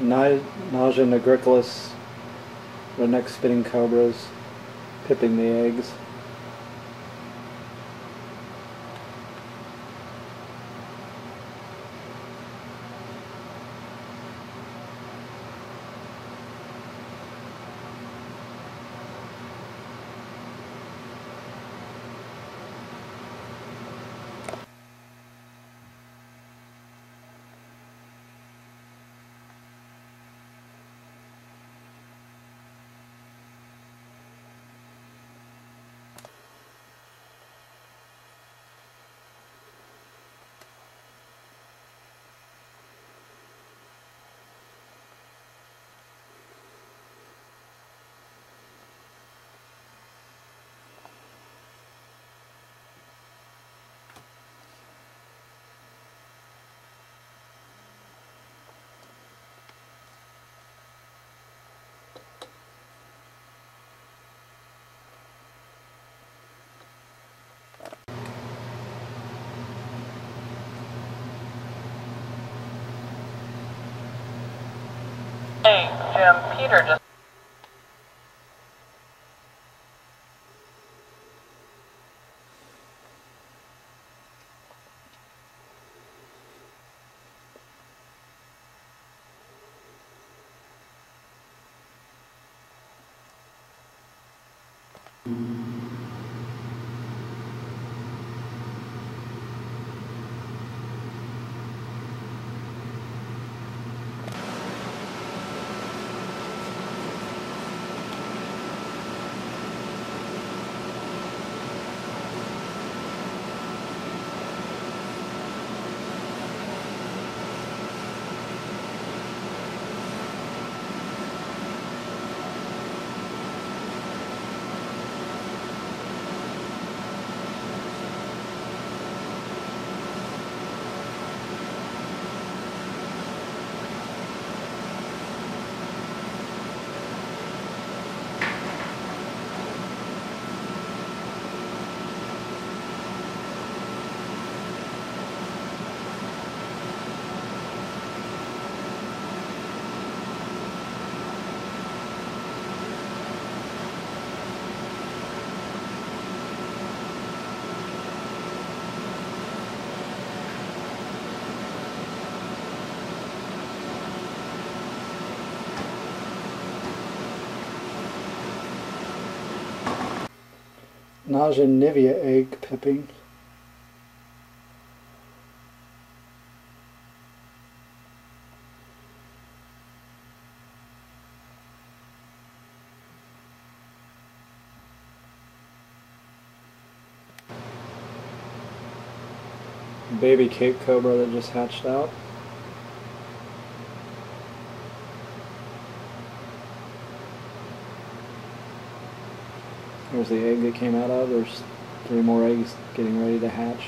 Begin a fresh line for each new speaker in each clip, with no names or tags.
Naja nigricolous, redneck spitting cobras, pipping the eggs.
Hey, Jim, Peter just...
Naja nivea egg pipping. Baby Cape Cobra that just hatched out. There's the egg that came out of. There's 3 more eggs getting ready to hatch.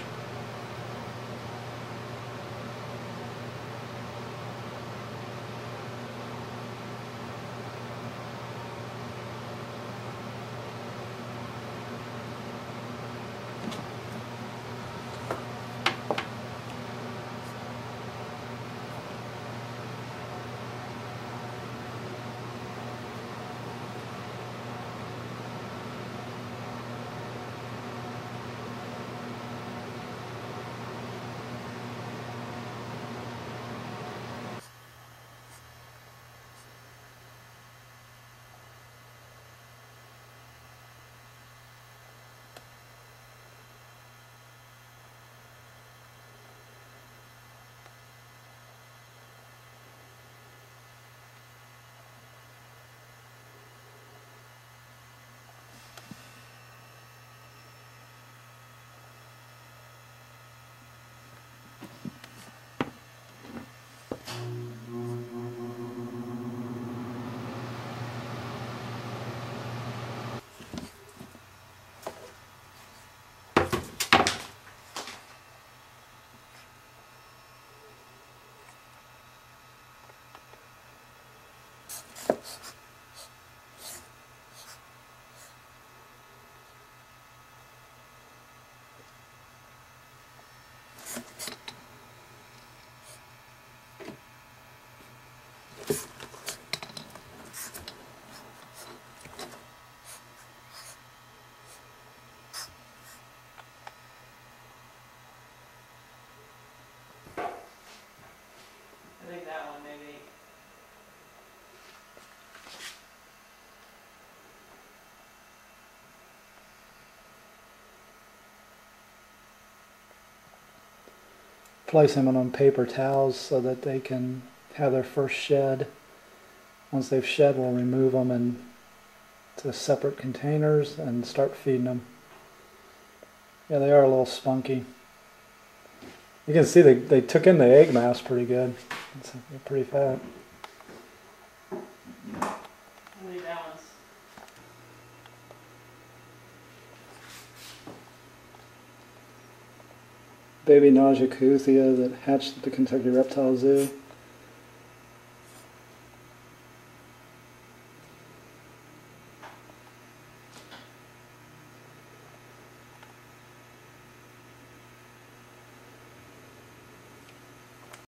placing them on paper towels so that they can have their first shed. Once they've shed, we'll remove them into separate containers and start feeding them. Yeah, they are a little spunky. You can see they took in the egg mass pretty good. They're pretty fat.
How many balance?
Baby Naja that hatched at the Kentucky Reptile Zoo.